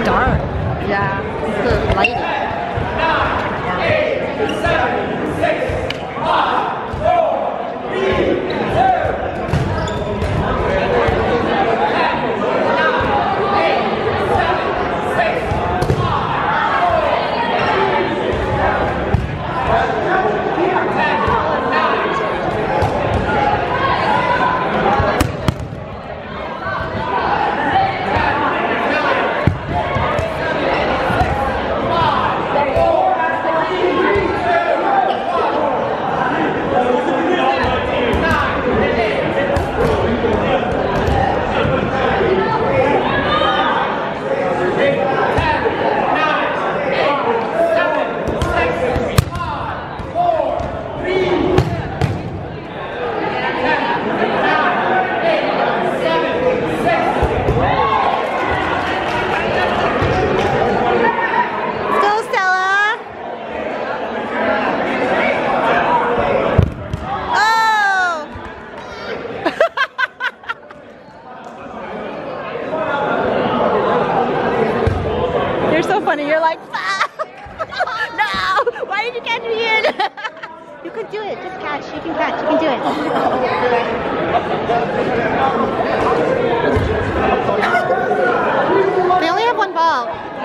dark. Yeah, it's the lighting. 9, 8, 7, 6, 5, 4, 3, 2. You're like, fuck! No! Why did you catch me in? You could do it. Just catch. You can catch. You can do it. They only have one ball.